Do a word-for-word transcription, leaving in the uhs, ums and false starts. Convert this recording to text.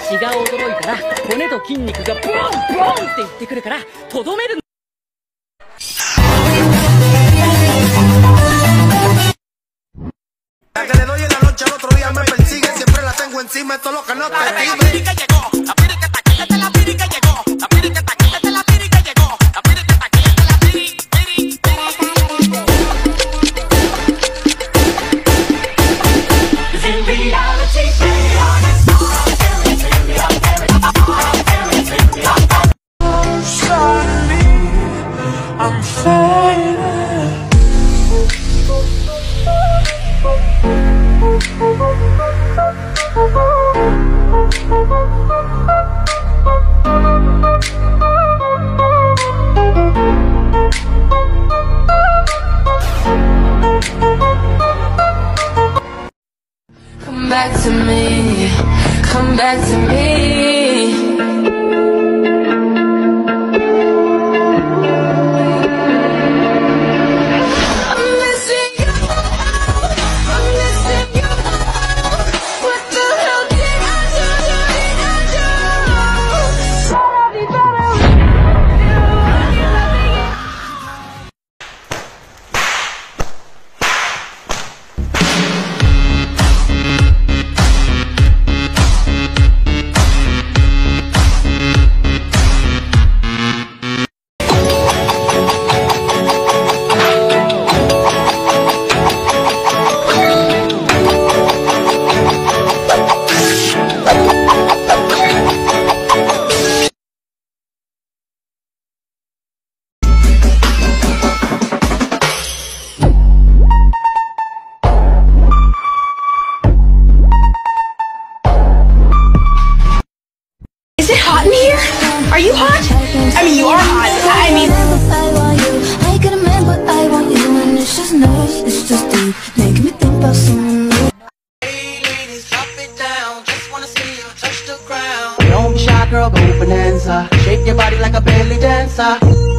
血が驚いたら骨と筋肉がブロンブロンって言ってくるからとどめる。 La que le doy en la noche al otro día me persigue, siempre la tengo encima, esto es lo que no te dice. La pírica llegó, la pírica está aquí, esta es la pírica llegó, la pírica está aquí, esta es la pírica llegó, la pírica está aquí, esta es la piri, piri, piri. In reality, suddenly I'm fading. Come back to me, come back to me. Is it hot in here? Are you hot? I mean, you are hot. I mean... I get a man, but I want you. And it's just nice, it's just deep, making me think about someone new. Hey ladies, drop it down, just wanna see you touch the ground. Don't be shy, girl, go bonanza. Shake your body like a belly dancer.